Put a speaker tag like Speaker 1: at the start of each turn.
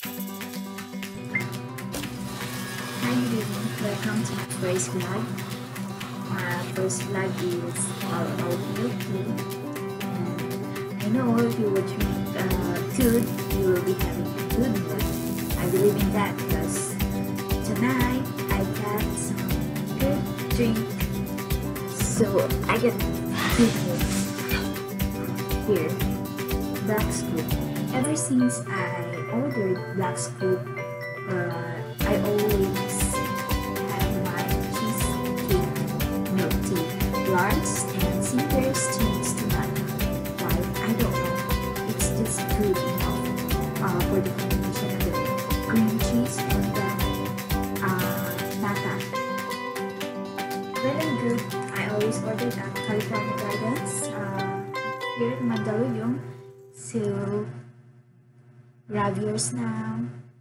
Speaker 1: Hi everyone, welcome to my first vlog. My first vlog is all about milk tea. And I know if you would drink food, you will be having a good mood. I believe in that because tonight I got some good drink. So I got good mood here. Black Scoop. Ever since I ordered Black Scoop, I always have my cheesecake milk tea, large and Sinclair's cheese to nut. Why? I don't know. It's just good enough for the combination of the cream cheese and the nata. Well and good. I always ordered at California Gardens here in Mandaluyong. So grab yours now.